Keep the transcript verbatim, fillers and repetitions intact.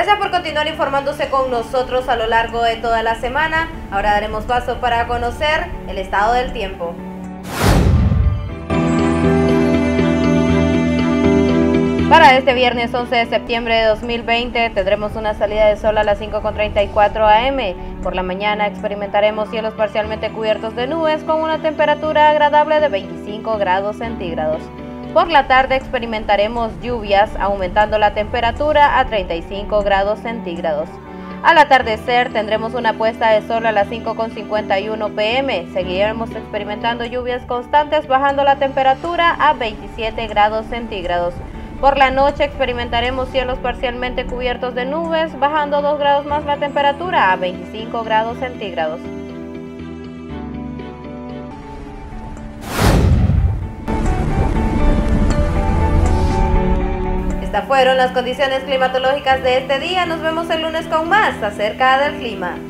Gracias por continuar informándose con nosotros a lo largo de toda la semana. Ahora daremos paso para conocer el estado del tiempo. Para este viernes once de septiembre de dos mil veinte tendremos una salida de sol a las cinco con treinta y cuatro a eme. Por la mañana experimentaremos cielos parcialmente cubiertos de nubes con una temperatura agradable de veinticinco grados centígrados. Por la tarde experimentaremos lluvias, aumentando la temperatura a treinta y cinco grados centígrados. Al atardecer tendremos una puesta de sol a las cinco con cincuenta y uno pe eme. Seguiremos experimentando lluvias constantes, bajando la temperatura a veintisiete grados centígrados. Por la noche experimentaremos cielos parcialmente cubiertos de nubes, bajando dos grados más la temperatura a veinticinco grados centígrados. Estas fueron las condiciones climatológicas de este día. Nos vemos el lunes con más acerca del clima.